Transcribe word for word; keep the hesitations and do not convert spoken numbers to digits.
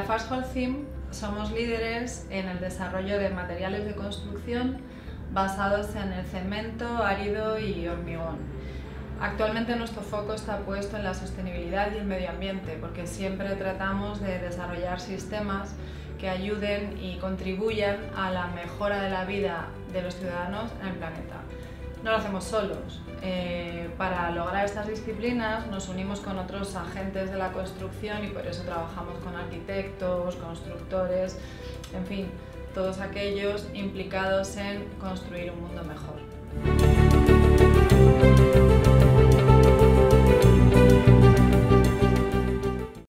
Fast Holcim somos líderes en el desarrollo de materiales de construcción basados en el cemento, árido y hormigón. Actualmente nuestro foco está puesto en la sostenibilidad y el medio ambiente, porque siempre tratamos de desarrollar sistemas que ayuden y contribuyan a la mejora de la vida de los ciudadanos en el planeta. No lo hacemos solos. Eh, para lograr estas disciplinas nos unimos con otros agentes de la construcción y por eso trabajamos con arquitectos, constructores, en fin, todos aquellos implicados en construir un mundo mejor.